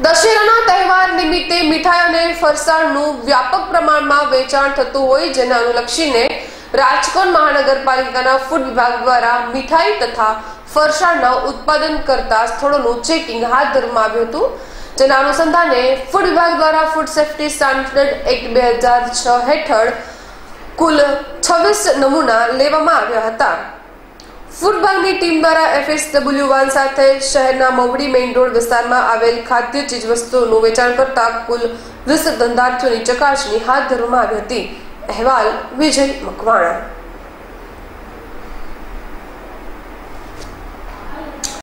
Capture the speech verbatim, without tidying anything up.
દશેરાના તહેવાર નિમિત્તે મીઠાઈ અને ફરસાણનું વ્યાપક પ્રમાણમાં વેચાણ થતું હોય, જેને અનુલક્ષીને રાજકોટ મહાનગરપાલિકાના ફૂડ વિભાગ દ્વારા મીઠાઈ તથા ફરસાણના ઉત્પાદન કરતા સ્થળોનું ચેકિંગ હાથ ધરવામાં આવ્યું હતું. જેના અનુસંધાને ફૂડ વિભાગ દ્વારા ફૂડ સેફ્ટી સ્ટાન્ડર્ડ એક્ટ બે હજાર છ હેઠળ કુલ છવ્વીસ નમૂના લેવામાં આવ્યા હતા. ફૂડ વિભાગની ટીમ દ્વારા એફએસડબલ્યુ વાન સાથે શહેરના મવડી મેઇન રોડ વિસ્તારમાં આવેલ ખાદ્ય ચીજવસ્તુઓનું વેચાણ કરતા કુલ વીસ ધંધાર્થીઓની ચકાસણી હાથ ધરવામાં આવી હતી. અહેવાલ વિજય મકવાણા.